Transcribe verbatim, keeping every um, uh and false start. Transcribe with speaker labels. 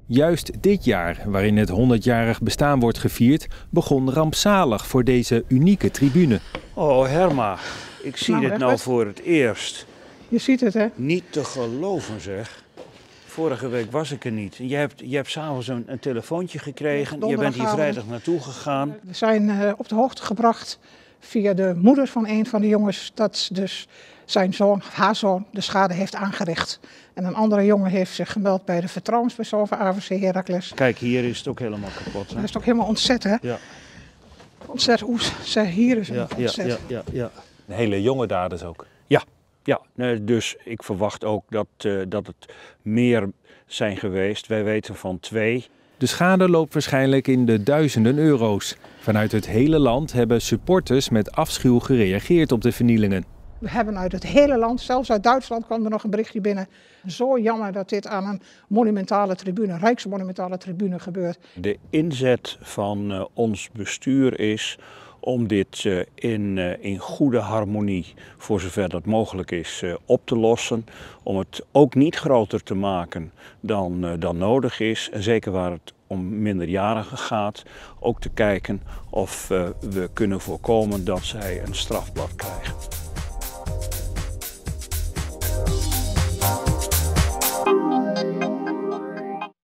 Speaker 1: Juist dit jaar, waarin het honderdjarig bestaan wordt gevierd, begon rampzalig voor deze unieke tribune.
Speaker 2: Oh Herma, ik zie
Speaker 3: Nou,
Speaker 2: dit nou voor het eerst.
Speaker 3: Je ziet het, hè?
Speaker 2: Niet te geloven, zeg. Vorige week was ik er niet. Je hebt, je hebt s'avonds een, een telefoontje gekregen. Je bent hier vrijdag naartoe gegaan.
Speaker 3: We zijn uh, op de hoogte gebracht via de moeder van een van de jongens dat dus zijn zoon, haar zoon, de schade heeft aangericht. En een andere jongen heeft zich gemeld bij de vertrouwenspersoon van A V C Heracles.
Speaker 2: Kijk, hier is het ook helemaal kapot. Hè?
Speaker 3: Dat is ook helemaal ontzet, hè?
Speaker 2: Ja.
Speaker 3: Ontzet, hoe ze hier is
Speaker 2: Ja,
Speaker 3: ontzet.
Speaker 2: ja, ja, ja.
Speaker 4: Een hele jonge daders ook.
Speaker 2: Ja, ja. Nee, dus ik verwacht ook dat, uh, dat het meer zijn geweest. Wij weten van twee.
Speaker 1: De schade loopt waarschijnlijk in de duizenden euro's. Vanuit het hele land hebben supporters met afschuw gereageerd op de vernielingen.
Speaker 3: We hebben uit het hele land, zelfs uit Duitsland kwam er nog een berichtje binnen. Zo jammer dat dit aan een monumentale tribune, een rijksmonumentale tribune gebeurt.
Speaker 2: De inzet van uh, ons bestuur is om dit uh, in, uh, in goede harmonie, voor zover dat mogelijk is, uh, op te lossen. Om het ook niet groter te maken dan, uh, dan nodig is. En zeker waar het om minderjarigen gaat, ook te kijken of uh, we kunnen voorkomen dat zij een strafblad krijgen.